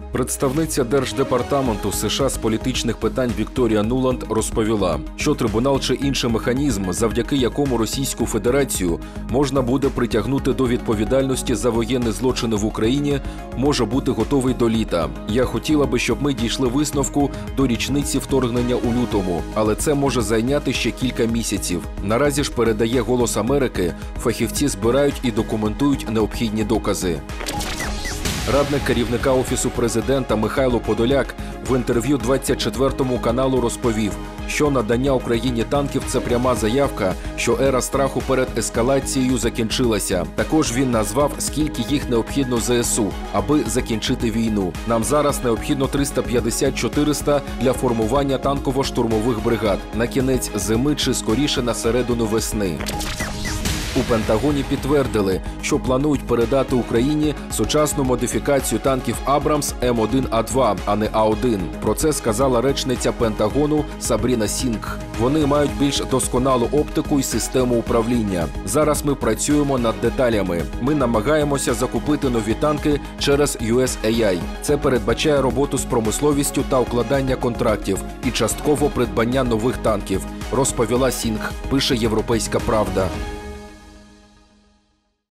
Представниця Держдепартаменту США з політичних питань Вікторія Нуланд розповіла, що трибунал чи інший механізм, завдяки якому Російську Федерацію можна буде притягнути до відповідальності за воєнні злочини в Україні, може бути готовий до літа. Я хотіла би, щоб ми дійшли висновку до річниці вторгнення у лютому, але це може зайняти ще кілька місяців. Наразі ж, передає «Голос Америки», фахівці збирають і документують необхідні докази. Радник керівника Офісу президента Михайло Подоляк в інтерв'ю 24-му каналу розповів, що надання Україні танків – це пряма заявка, що ера страху перед ескалацією закінчилася. Також він назвав, скільки їх необхідно ЗСУ, аби закінчити війну. Нам зараз необхідно 350-400 для формування танково-штурмових бригад на кінець зими чи скоріше на середину весни. У Пентагоні підтвердили, що планують передати Україні сучасну модифікацію танків «Абрамс» М1А2, а не А1. Про це сказала речниця Пентагону Сабріна Сінгх. Вони мають більш досконалу оптику і систему управління. Зараз ми працюємо над деталями. Ми намагаємося закупити нові танки через USAI. Це передбачає роботу з промисловістю та укладання контрактів і частково придбання нових танків, розповіла Сінгх, пише «Європейська правда».